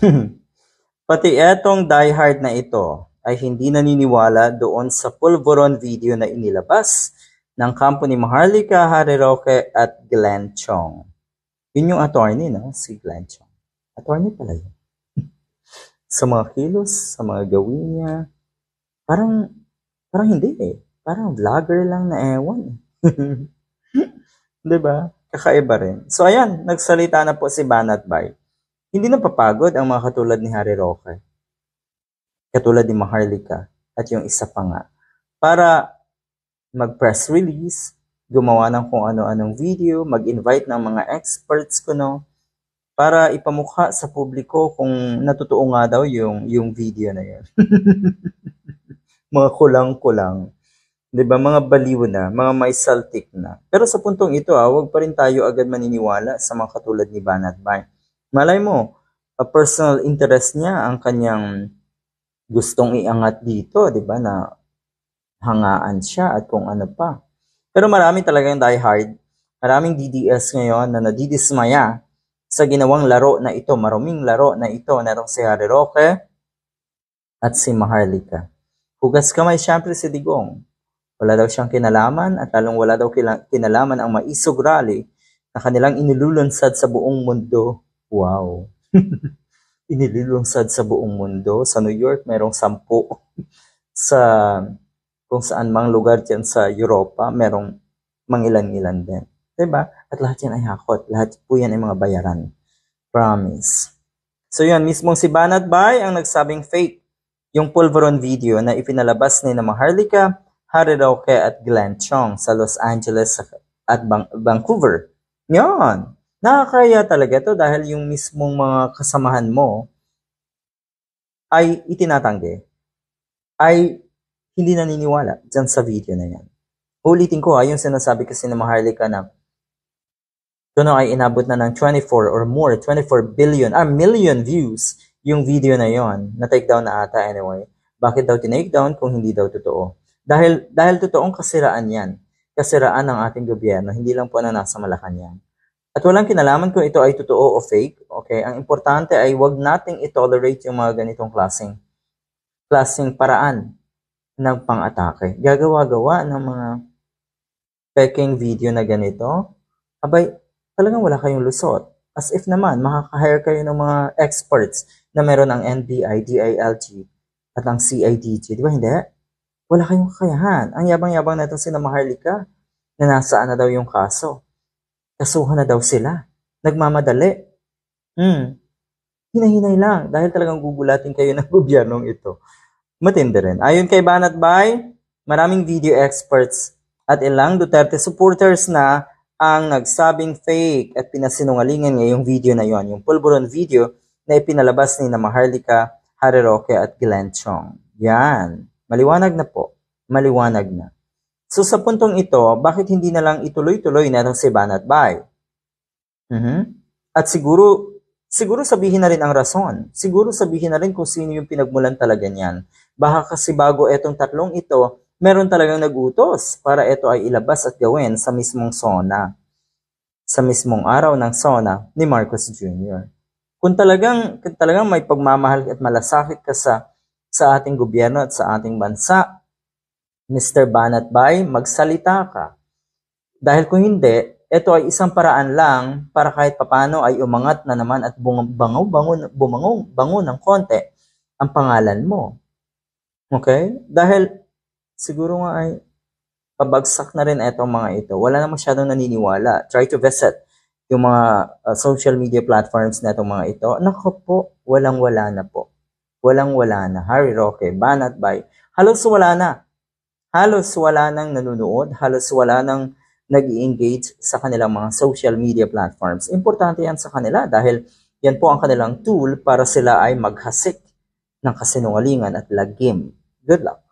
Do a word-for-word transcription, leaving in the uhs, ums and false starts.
Pati etong diehard na ito ay hindi naniniwala doon sa pulveron video na inilabas ng kampo ni Maharlika Harry-Roque at Glenn Chong. Yun yung attorney, no? Si Glenn Chong. Attorney pala yun. Sa mga kilos, sa mga gawin niya, parang, parang hindi eh. Parang vlogger lang na ewan. Diba? Kakaiba rin. So ayan, nagsalita na po si Banat Bay. Hindi na papagod ang mga katulad ni Harry-Roque. Katulad ni Maharlika at yung isa pa nga. Para mag-press release, gumawa ng kung ano-anong video, mag-invite ng mga experts ko, no? Para ipamukha sa publiko kung natotoo nga daw yung, yung video na yun. Mga kulang-kulang. Diba? Mga baliw na, mga may saltik na. Pero sa puntong ito, ah, huwag pa rin tayo agad maniniwala sa mga katulad ni Banat Bay. Malay mo, a personal interest niya ang kanyang gustong iangat dito, diba? Na hangaan siya at kung ano pa. Pero marami talagang diehard. Maraming D D S ngayon na nadidismaya sa ginawang laro na ito, maruming laro na ito, narong si Harry-Roque at si Maharlika. Hugas kamay siyempre si Digong. Wala daw siyang kinalaman at lalong wala daw kinalaman ang maisog rally na kanilang inilulunsad sa buong mundo. Wow. Inilulunsad sa buong mundo. Sa New York, mayroong sampu. Sa kung saan mang lugar dyan sa Europa, merong mangilan-ilan din. Diba? At lahat yan ay hakot. Lahat po yan ay mga bayaran. Promise. So yun, mismong si Banat Bay ang nagsabing fake yung pulveron video na ipinalabas ni na Maharlika, Harry-Roque at Glenn Chong sa Los Angeles at Bang- Vancouver. Yan. Nakakaya talaga to dahil yung mismong mga kasamahan mo ay itinatanggi. Ay hindi naniniwala dyan sa video na yan. Ulitin ko ha, yung sinasabi kasi ni Maharlika na ito na ay inabot na ng twenty-four or more, twenty-four billion, ah, million views yung video na yon. Na-take down na ata anyway. Bakit daw tinake down kung hindi daw totoo? Dahil dahil totoong kasiraan yan. Kasiraan ng ating gobyerno, hindi lang po na nasa Malacanang. At walang kinalaman kung ito ay totoo o fake. Okay? Ang importante ay wag nating i-tolerate yung mga ganitong klaseng, klaseng paraan ng pang-atake. Gagawa-gawa ng mga peking video na ganito. Abay, talagang wala kayong lusot. As if naman, makaka-hire kayo ng mga experts na meron ang N B I, D I L G, at ang C I D G. Di ba hindi? Wala kayong kakayahan. Ang yabang-yabang na itong sina Maharlika na nasaan na daw yung kaso. Kasuhan na daw sila. Nagmamadali. Hmm. Hinahinay lang dahil talagang gugulatin kayo ng gobyernong ito. Matindi rin. Ayon kay Banat Bay, maraming video experts at ilang Duterte supporters na ang nagsabing fake at pinasinungalingan ngayong video na yon, yung pulveron video na ipinalabas ni na Maharlika, Harry-Roque at Glenn Chong. Yan. Maliwanag na po. Maliwanag na. So sa puntong ito, bakit hindi na lang ituloy-tuloy na itong si Banat Bay? Mm-hmm. At siguro, siguro sabihin na rin ang rason. Siguro sabihin na rin kung sino yung pinagmulan talaga niyan. Baka kasi bago etong tatlong ito, meron talagang nag-utos para ito ay ilabas at gawin sa mismong SONA. Sa mismong araw ng SONA ni Marcos Junior Kung talagang, kung talagang may pagmamahal at malasakit ka sa sa ating gobyerno at sa ating bansa, Mister Banat Bay, magsalita ka. Dahil kung hindi, ito ay isang paraan lang para kahit papano ay umangat na naman at bumangaw, bango, bumangaw, bango ng konti ang pangalan mo. Okay? Dahil siguro nga ay pabagsak na rin itong mga ito. Wala na masyadong naniniwala. Try to visit yung mga uh, social media platforms na itong mga ito. Naku po, walang-wala na po. Walang-wala na. Harry-Roque, Banat Bay. Halos wala na. Halos wala nang nanonood. Halos wala nang nag-i-engage sa kanilang mga social media platforms. Importante yan sa kanila dahil yan po ang kanilang tool para sila ay maghasik ng kasinungalingan at lagim. Good luck.